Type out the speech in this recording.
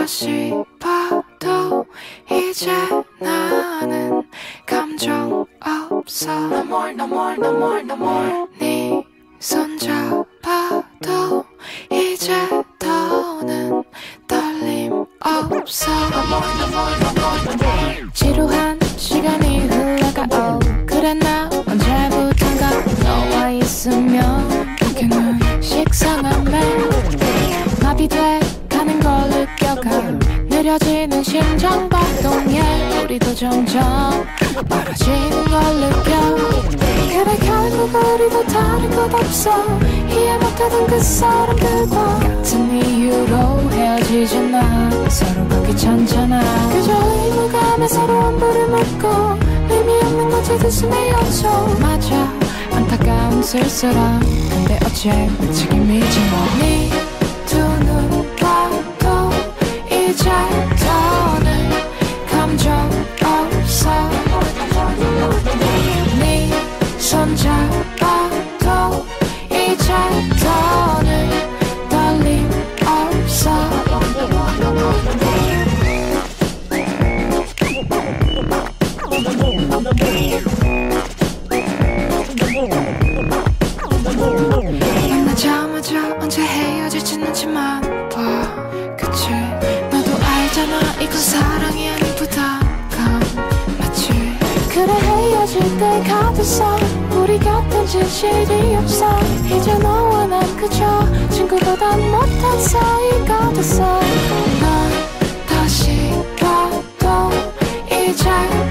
다시 봐도 이제 나는 감정 없어. No more, no more, no more, no more. 네 손 잡아도 이제 더는 떨림 없어. No more, no more, no more, no more. 지루한 시간이 흘러가. 그래 나 언제부턴가 너와 있으면 이렇게는 식상함에 마비돼 가는 걸 느껴가. 느려지는 심장 박동에 우리도 점점 멀어지는 걸 느껴. 그래 결국 우리도 다를 것 없어. 이해 못하던 그 사람들과 같은 이유로 헤어지잖아. 서로가 귀찮잖아. 그저 의무감에 서로 안부를 묻고 의미 없는 거지 듣음의 요소. 맞아 안타까운 쓸쓸함. 근데 어째 책임이지 뭐. 네 두 눈 봐도 이제 더는 감정 없어. 네 손 잡아도 이제 더는 떨림 없어. 만나자마자 언제 헤어질지는지만 봐. 그치 너도 알잖아 이건 사랑이 아닌 부담감. 맞지? 그래 헤어질 때가 됐어. 우리 곁엔 진실이 없어. 이제 너와 난 그저 친구보다 못한 사이가 됐어. 넌 다시 봐도 이제